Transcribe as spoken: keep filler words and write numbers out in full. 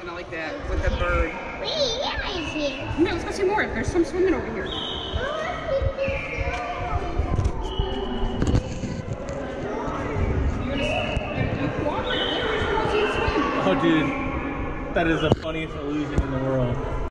And I like that with the bird. Wait, yeah, is here. Yeah, let's go see more. There's some swimming over here. Oh, dude, that is the funniest illusion in the world.